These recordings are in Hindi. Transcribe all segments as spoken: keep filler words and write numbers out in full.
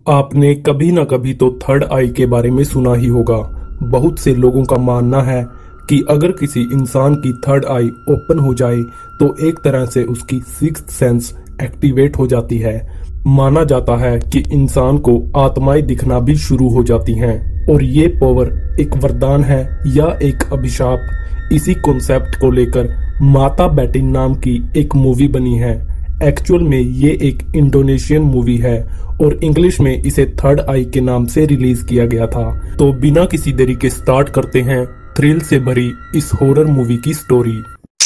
आपने कभी ना कभी तो थर्ड आई के बारे में सुना ही होगा। बहुत से लोगों का मानना है कि अगर किसी इंसान की थर्ड आई ओपन हो जाए तो एक तरह से उसकी सिक्स्थ सेंस एक्टिवेट हो जाती है। माना जाता है कि इंसान को आत्माएं दिखना भी शुरू हो जाती हैं और ये पावर एक वरदान है या एक अभिशाप। इसी कॉन्सेप्ट को लेकर माता बैटिन नाम की एक मूवी बनी है। एक्चुअल में ये एक इंडोनेशियन मूवी है और इंग्लिश में इसे थर्ड आई के नाम से रिलीज किया गया था। तो बिना किसी देरी के स्टार्ट करते हैं थ्रिल से भरी इस हॉरर मूवी की स्टोरी।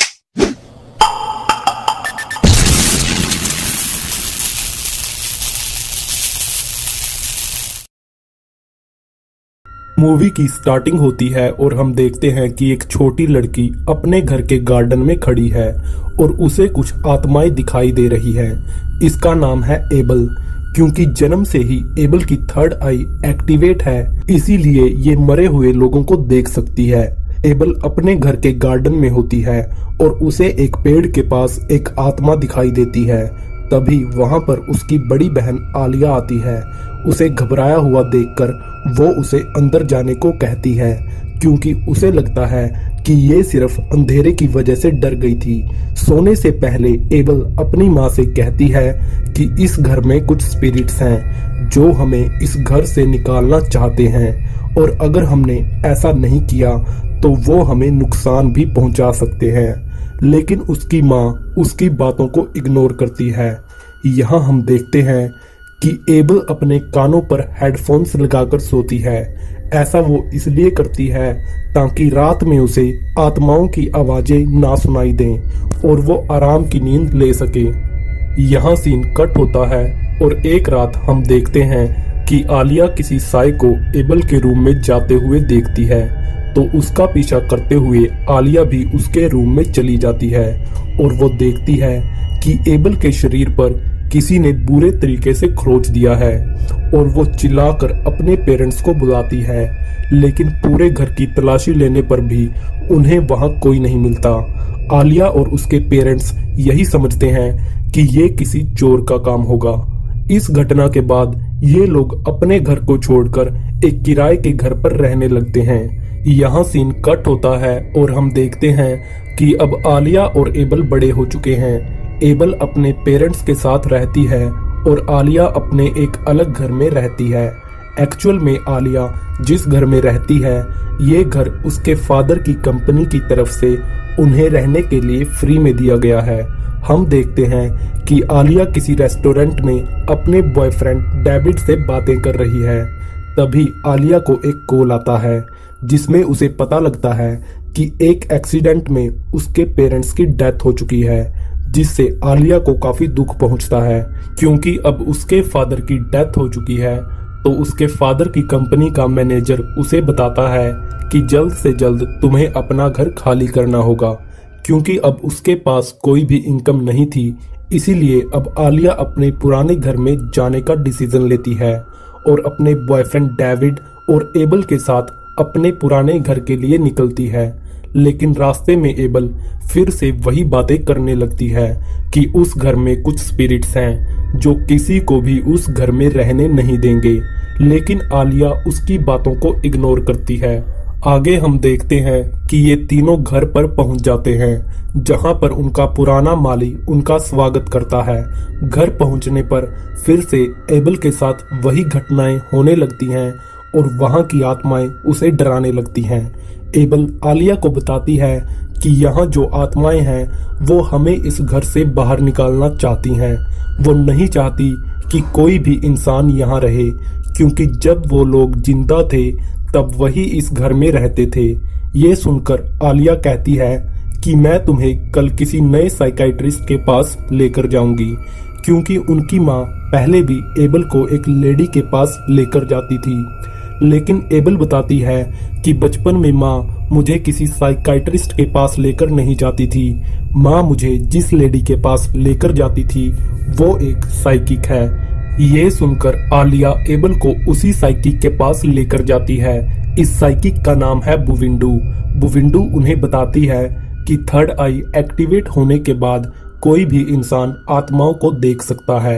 मूवी की स्टार्टिंग होती है और हम देखते हैं कि एक छोटी लड़की अपने घर के गार्डन में खड़ी है और उसे कुछ आत्माएं दिखाई दे रही है। इसका नाम है एबल। क्योंकि जन्म से ही एबल की थर्ड आई एक्टिवेट है, इसीलिए ये मरे हुए लोगों को देख सकती है। एबल अपने घर के गार्डन में होती है और उसे एक पेड़ के पास एक आत्मा दिखाई देती है। तभी वहां पर उसकी बड़ी बहन आलिया आती है। उसे घबराया हुआ देखकर वो उसे अंदर जाने को कहती है, क्योंकि उसे लगता है कि ये सिर्फ अंधेरे की वजह से डर गई थी। सोने से पहले एबल अपनी माँ से कहती है कि इस घर में कुछ स्पिरिट्स हैं जो हमें इस घर से निकालना चाहते हैं और अगर हमने ऐसा नहीं किया तो वो हमें नुकसान भी पहुंचा सकते हैं। लेकिन उसकी माँ उसकी बातों को इग्नोर करती है। यहाँ हम देखते हैं कि एबल अपने कानों पर हेडफोन्स लगाकर सोती है। ऐसा वो इसलिए करती है ताकि रात में उसे आत्माओं की आवाजें ना सुनाई दें और वो आराम की नींद ले सके। यहाँ सीन कट होता है और एक रात हम देखते हैं कि आलिया किसी साय को एबल के रूम में जाते हुए देखती है, तो उसका पीछा करते हुए आलिया भी उसके रूम में चली जाती है और वो देखती है कि एबल के शरीर पर किसी ने बुरे तरीके से खरोच दिया है और वो चिल्लाकर अपने पेरेंट्स को बुलाती है। लेकिन पूरे घर की तलाशी लेने पर भी उन्हें वहां कोई नहीं मिलता। आलिया और उसके पेरेंट्स यही समझते हैं कि ये किसी चोर का काम होगा। इस घटना के बाद ये लोग अपने घर को छोड़कर एक किराए के घर पर रहने लगते हैं। यहाँ सीन कट होता है और हम देखते हैं कि अब आलिया और एबल बड़े हो चुके हैं। एबल अपने पेरेंट्स के साथ रहती है और आलिया अपने एक अलग घर में रहती है। एक्चुअल में आलिया जिस घर में रहती है ये घर उसके फादर की कंपनी की तरफ से उन्हें रहने के लिए फ्री में दिया गया है। हम देखते हैं कि आलिया किसी रेस्टोरेंट में अपने बॉयफ्रेंड डेविड से बातें कर रही है। तभी आलिया को एक कॉल आता है जिसमें उसे पता लगता है कि एक एक्सीडेंट में उसके पेरेंट्स की डेथ हो चुकी है, जिससे आलिया को काफी दुख पहुंचता है। क्योंकि अब उसके फादर की डेथ हो चुकी है तो उसके फादर की कंपनी का मैनेजर उसे बताता है कि जल्द से जल्द तुम्हें अपना घर खाली करना होगा। क्योंकि अब उसके पास कोई भी इनकम नहीं थी, इसीलिए अब आलिया अपने पुराने घर में जाने का डिसीजन लेती है और अपने बॉयफ्रेंड डेविड और एबल के साथ अपने पुराने घर के लिए निकलती है। लेकिन रास्ते में एबल फिर से वही बातें करने लगती है कि उस घर में कुछ स्पिरिट्स हैं जो किसी को भी उस घर में रहने नहीं देंगे। लेकिन आलिया उसकी बातों को इग्नोर करती है। आगे हम देखते हैं कि ये तीनों घर पर पहुंच जाते हैं जहां पर उनका पुराना माली उनका स्वागत करता है। घर पहुंचने पर फिर से एबल के साथ वही घटनाएं होने लगती हैं और वहां की आत्माएं उसे डराने लगती हैं। एबल आलिया को बताती है कि यहाँ जो आत्माएं हैं वो हमें इस घर से बाहर निकालना चाहती हैं। वो नहीं चाहती कि कोई भी इंसान यहाँ रहे, क्योंकि जब वो लोग जिंदा थे तब वही इस घर में रहते थे। ये सुनकर आलिया कहती है कि मैं तुम्हें कल किसी नए साइकाइट्रिस्ट के पास लेकर जाऊंगी, क्योंकि उनकी माँ पहले भी एबल को एक लेडी के पास लेकर जाती थी। लेकिन एबल बताती है कि बचपन में माँ मुझे किसी साइकाइट्रिस्ट के पास लेकर नहीं जाती थी। माँ मुझे जिस लेडी के पास लेकर जाती थी वो एक साइकिक है। ये सुनकर आलिया एबल को उसी साइकिक के पास लेकर जाती है। इस साइकिक का नाम है बुविंडू। बुविंडू उन्हें बताती है कि थर्ड आई एक्टिवेट होने के बाद कोई भी इंसान आत्माओं को देख सकता है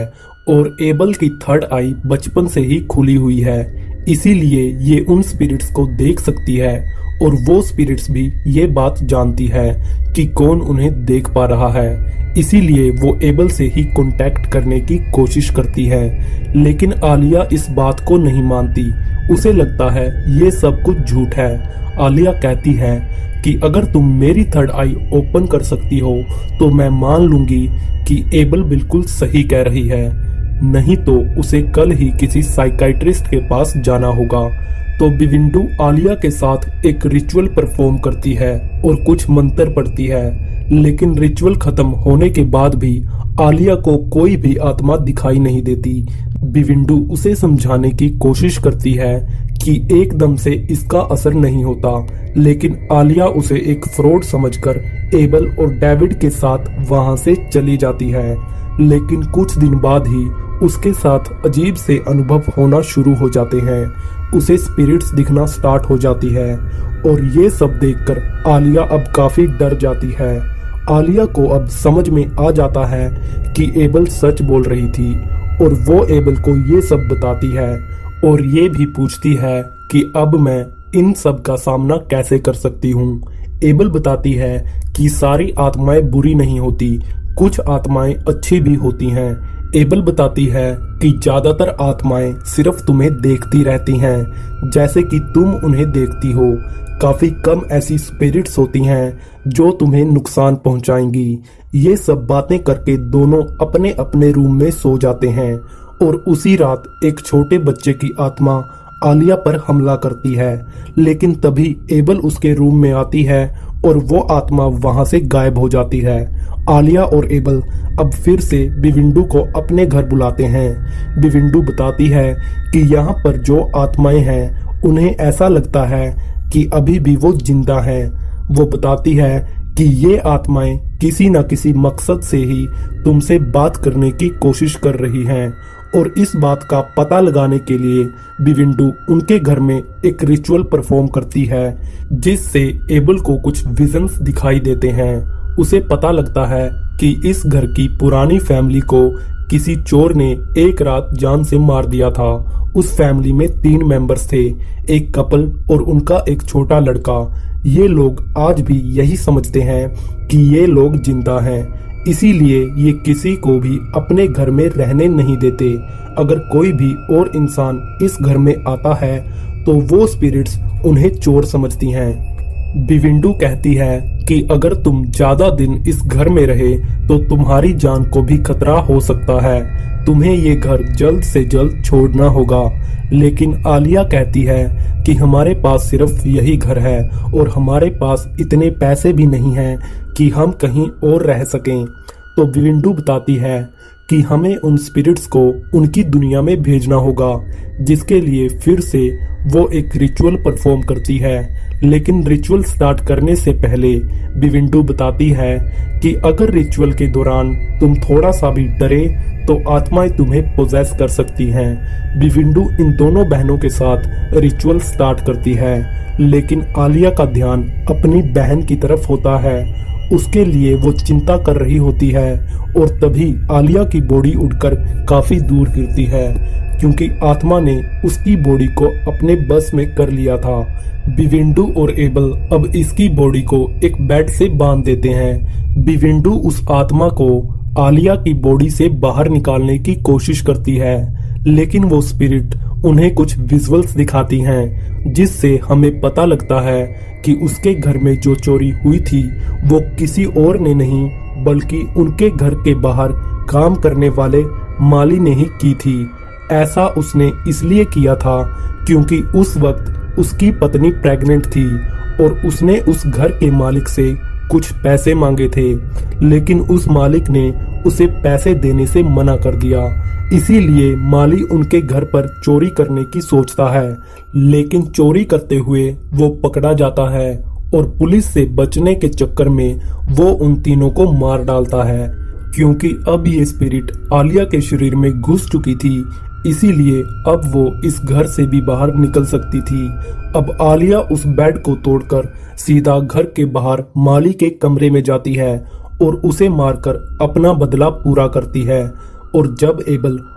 और एबल की थर्ड आई बचपन से ही खुली हुई है, इसीलिए ये उन स्पिरिट्स को देख सकती है और वो स्पिरिट्स भी ये बात जानती है कि कौन उन्हें देख पा रहा है, इसीलिए वो एबल से ही कांटेक्ट करने की कोशिश करती है। लेकिन आलिया इस बात को नहीं मानती, उसे लगता है ये सब कुछ झूठ है। आलिया कहती है कि अगर तुम मेरी थर्ड आई ओपन कर सकती हो तो मैं मान लूंगी कि एबल बिल्कुल सही कह रही है, नहीं तो उसे कल ही किसी साइकाइट्रिस्ट के पास जाना होगा। तो बिविंडू आलिया के साथ एक रिचुअल परफॉर्म करती है और कुछ मंत्र पढ़ती है, लेकिन रिचुअल खत्म होने के बाद भी आलिया को कोई भी आत्मा दिखाई नहीं देती। बिविंडू उसे समझाने की कोशिश करती है कि एकदम से इसका असर नहीं होता, लेकिन आलिया उसे एक फ्रॉड समझकर एबल और डेविड के साथ वहां से चली जाती है। लेकिन कुछ दिन बाद ही उसके साथ अजीब से अनुभव होना शुरू हो जाते हैं, उसे स्पिरिट्स दिखना स्टार्ट हो जाती है और ये सब देखकर आलिया अब काफी डर जाती है। आलिया को अब समझ में आ जाता है कि एबल सच बोल रही थी और वो एबल को ये सब बताती है और ये भी पूछती है कि अब मैं इन सब का सामना कैसे कर सकती हूँ। एबल बताती है कि सारी आत्माएं बुरी नहीं होती, कुछ आत्माएं अच्छी भी होती हैं। एबल बताती है कि ज्यादातर आत्माएं सिर्फ तुम्हें देखती रहती हैं, जैसे कि तुम उन्हें देखती हो। काफी कम ऐसी स्पिरिट्स होती हैं जो तुम्हें नुकसान पहुंचाएंगी। ये सब बातें करके दोनों अपने अपने रूम में सो जाते हैं और उसी रात एक छोटे बच्चे की आत्मा आलिया पर हमला करती है, लेकिन तभी एबल उसके रूम में आती है और वो आत्मा वहां से गायब हो जाती है। आलिया और एबल अब फिर से बिविंडू को अपने घर बुलाते हैं। बिविंडू बताती है कि यहाँ पर जो आत्माएं हैं उन्हें ऐसा लगता है कि अभी भी वो जिंदा हैं। वो बताती है कि ये आत्माएं किसी न किसी मकसद से ही तुमसे बात करने की कोशिश कर रही हैं और इस बात का पता लगाने के लिए बिविंडू उनके घर में एक रिचुअल परफॉर्म करती है, जिससे एबल को कुछ विजन्स दिखाई देते हैं। उसे पता लगता है कि इस घर की पुरानी फैमिली को किसी चोर ने एक रात जान से मार दिया था। उस फैमिली में तीन मेंबर्स थे, एक कपल और उनका एक छोटा लड़का। ये लोग आज भी यही समझते हैं कि ये लोग जिंदा हैं, इसीलिए ये किसी को भी अपने घर में रहने नहीं देते। अगर कोई भी और इंसान इस घर में आता है तो वो स्पिरिट्स उन्हें चोर समझती हैं। बिविंडू कहती है कि अगर तुम ज्यादा दिन इस घर में रहे तो तुम्हारी जान को भी खतरा हो सकता है, तुम्हें ये घर जल्द से जल्द छोड़ना होगा। लेकिन आलिया कहती है कि हमारे पास सिर्फ यही घर है और हमारे पास इतने पैसे भी नहीं हैं कि हम कहीं और रह सकें। तो बिविंडू बताती है कि हमें उन स्पिरिट्स को उनकी दुनिया में भेजना होगा, जिसके लिए फिर से वो एक रिचुअल परफॉर्म करती है। लेकिन रिचुअल स्टार्ट करने से पहले बिविंडू बताती है कि अगर रिचुअल के दौरान तुम थोड़ा सा भी डरे तो आत्माएं तुम्हें पोजेस कर सकती हैं। बिविंडू इन दोनों बहनों के साथ रिचुअल स्टार्ट करती है, लेकिन आलिया का ध्यान अपनी बहन की तरफ होता है। उसके लिए वो चिंता कर रही होती है और तभी आलिया की बॉडी उड़कर काफी दूर गिरती है, क्योंकि आत्मा ने उसकी बॉडी को अपने बस में कर लिया था। बिविंडू और एबल अब इसकी बॉडी को एक बेड से बांध देते हैं। बिविंडू उस आत्मा को आलिया की बॉडी से बाहर निकालने की कोशिश करती है, लेकिन वो स्पिरिट उन्हें कुछ विजुअल्स दिखाती हैं, जिससे हमें पता लगता है कि उसके घर में जो चोरी हुई थी वो किसी और ने नहीं बल्कि उनके घर के बाहर काम करने वाले माली ने ही की थी। ऐसा उसने इसलिए किया था क्योंकि उस वक्त उसकी पत्नी प्रेग्नेंट थी और उसने उस घर के मालिक से कुछ पैसे मांगे थे, लेकिन उस मालिक ने उसे पैसे देने से मना कर दिया। इसीलिए माली उनके घर पर चोरी करने की सोचता है, लेकिन चोरी करते हुए वो पकड़ा जाता है और पुलिस से बचने के चक्कर में वो उन तीनों को मार डालता है। क्योंकि अब ये स्पिरिट आलिया के शरीर में घुस चुकी थी, इसीलिए अब वो इस घर से भी बाहर निकल सकती थी। अब आलिया उस बेड को तोड़कर सीधा घर के बाहर माली के कमरे में जाती है और उसे मारकर अपना बदला पूरा करती है। और जब एबल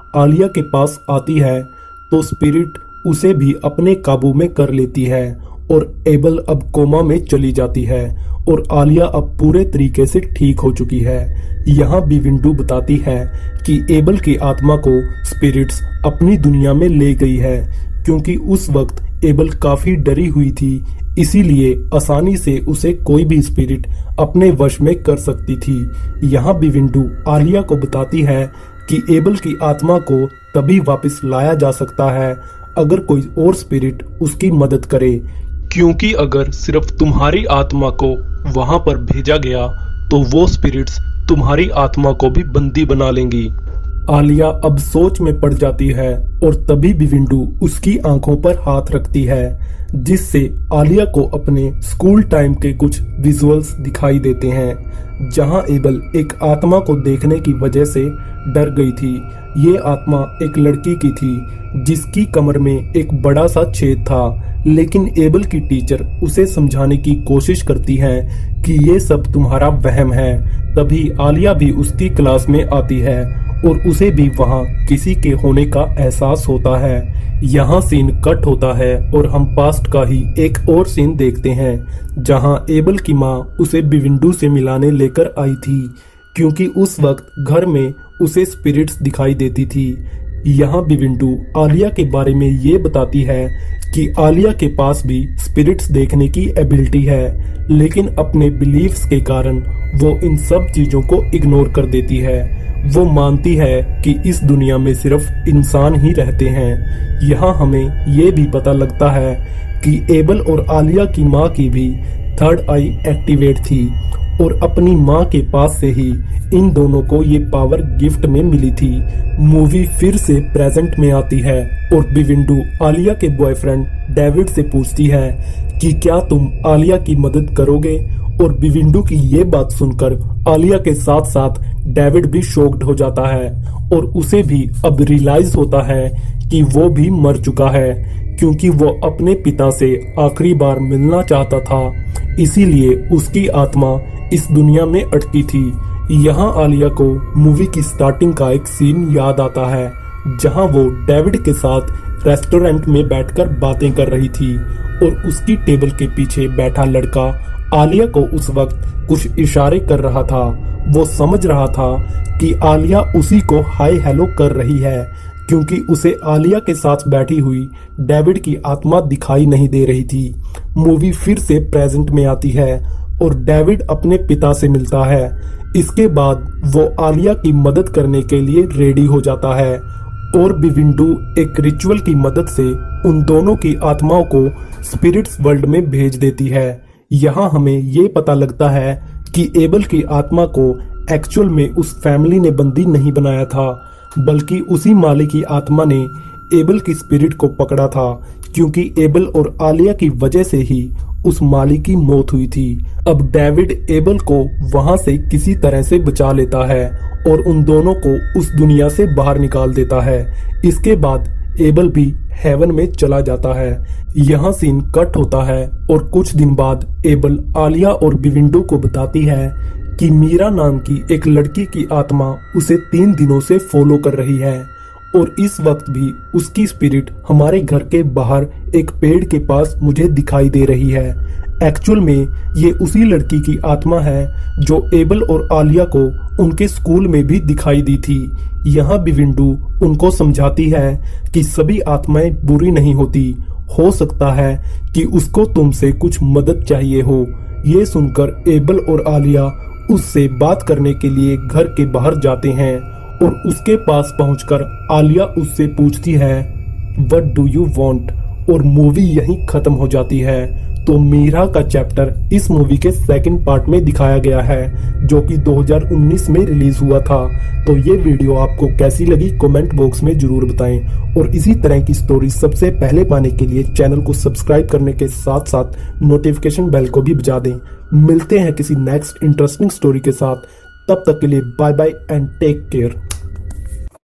आलिया के पास आती है तो स्पिरिट उसे भी अपने काबू में कर लेती है और एबल अब कोमा में चली जाती है और आलिया अब पूरे तरीके से ठीक हो चुकी है। यहाँ बिविंडू बताती है कि एबल की आत्मा को स्पिरिट्स अपनी दुनिया में ले गई है, क्योंकि उस वक्त एबल काफी डरी हुई थी, इसीलिए आसानी से उसे कोई भी स्पिरिट अपने वश में कर सकती थी। यहाँ बिविंडू आलिया को बताती है कि एबल की आत्मा को तभी वापस लाया जा सकता है अगर कोई और स्पिरिट उसकी मदद करे, क्योंकि अगर सिर्फ तुम्हारी आत्मा को वहां पर भेजा गया तो वो स्पिरिट्स तुम्हारी आत्मा को भी बंदी बना लेंगी। आलिया अब सोच में पड़ जाती है और तभी बिविंडू उसकी आंखों पर हाथ रखती है, जिससे आलिया को अपने स्कूल टाइम के कुछ विजुअल्स दिखाई देते हैं, जहां एबल एक आत्मा को देखने की वजह से डर गई थी। ये आत्मा एक लड़की की थी जिसकी कमर में एक बड़ा सा छेद था, लेकिन एबल की टीचर उसे समझाने की कोशिश करती है कि ये सब तुम्हारा वहम है। तभी आलिया भी उसकी क्लास में आती है और उसे भी वहाँ किसी के होने का एहसास होता है। यहाँ सीन कट होता है और हम पास्ट का ही एक और सीन देखते हैं, जहाँ एबल की माँ उसे बिविंडू से मिलाने लेकर आई थी, क्योंकि उस वक्त घर में उसे स्पिरिट्स दिखाई देती थी। यहाँ बिविंडू आलिया के बारे में ये बताती है कि आलिया के पास भी स्पिरिट्स देखने की एबिलिटी है, लेकिन अपने बिलीफ्स के कारण वो इन सब चीजों को इग्नोर कर देती है। वो मानती है कि इस दुनिया में सिर्फ इंसान ही रहते हैं। यहाँ हमें ये भी पता लगता है कि एबल और आलिया की माँ की भी थर्ड आई एक्टिवेट थी और अपनी माँ के पास से ही इन दोनों को ये पावर गिफ्ट में मिली थी। मूवी फिर से प्रेजेंट में आती है और बिविंडू आलिया के बॉयफ्रेंड डेविड से पूछती है कि क्या तुम आलिया की मदद करोगे, और बिविंडू की ये बात सुनकर आलिया के साथ साथ डेविड भी शॉक्ड हो जाता है और उसे भी अब रियलाइज होता है कि वो भी मर चुका है, क्योंकि वो अपने पिता से आखिरी बार मिलना चाहता था, इसीलिए उसकी आत्मा इस दुनिया में अटकी थी। यहाँ आलिया को मूवी की स्टार्टिंग का एक सीन याद आता है, जहाँ वो डेविड के साथ रेस्टोरेंट में बैठकर बातें कर रही थी और उसकी टेबल के पीछे बैठा लड़का आलिया को उस वक्त कुछ इशारे कर रहा था। वो समझ रहा था कि आलिया उसी को हाय हेलो कर रही है, क्योंकि उसे आलिया के साथ बैठी हुई डेविड की आत्मा दिखाई नहीं दे रही थी। मूवी फिर से प्रेजेंट में आती है और डेविड अपने पिता से मिलता है। इसके बाद वो आलिया की मदद करने के लिए रेडी हो जाता है और बिविंडू एक रिचुअल की मदद से उन दोनों की आत्माओं को स्पिरिट्स वर्ल्ड में भेज देती है। यहाँ हमें ये पता लगता है कि एबल की आत्मा को एक्चुअल में उस फैमिली ने बंदी नहीं बनाया था, बल्कि उसी माली की आत्मा ने एबल की स्पिरिट को पकड़ा था, क्योंकि एबल और आलिया की वजह से ही उस माली की मौत हुई थी। अब डेविड एबल को वहां से किसी तरह से बचा लेता है और उन दोनों को उस दुनिया से बाहर निकाल देता है। इसके बाद एबल भी हेवन में चला जाता है। यहाँ सीन कट होता है और कुछ दिन बाद एबल आलिया और बिविंडू को बताती है कि मीरा नाम की एक लड़की की आत्मा उसे तीन दिनों से फॉलो कर रही है और इस वक्त भी उसकी स्पिरिट हमारे घर के बाहर एक पेड़ के पास मुझे दिखाई दे रही है। एक्चुअल में ये उसी लड़की की आत्मा है जो एबल और आलिया को उनके स्कूल में भी दिखाई दी थी। यहाँ बिविंडू उनको समझाती है कि सभी आत्माएं बुरी नहीं होती, हो सकता है कि उसको तुमसे कुछ मदद चाहिए हो। ये सुनकर एबल और आलिया उससे बात करने के लिए घर के बाहर जाते हैं और उसके पास पहुंचकर आलिया उससे पूछती है व्हाट डू यू वांट, और मूवी यहीं खत्म हो जाती है। तो मीरा का चैप्टर इस मूवी के सेकंड पार्ट में दिखाया गया है, जो कि दो हज़ार उन्नीस में रिलीज हुआ था। तो ये वीडियो आपको कैसी लगी कमेंट बॉक्स में जरूर बताएं और इसी तरह की स्टोरी सबसे पहले पाने के लिए चैनल को सब्सक्राइब करने के साथ साथ नोटिफिकेशन बेल को भी बजा दें। मिलते हैं किसी नेक्स्ट इंटरेस्टिंग स्टोरी के साथ, तब तक के लिए bye bye and take care.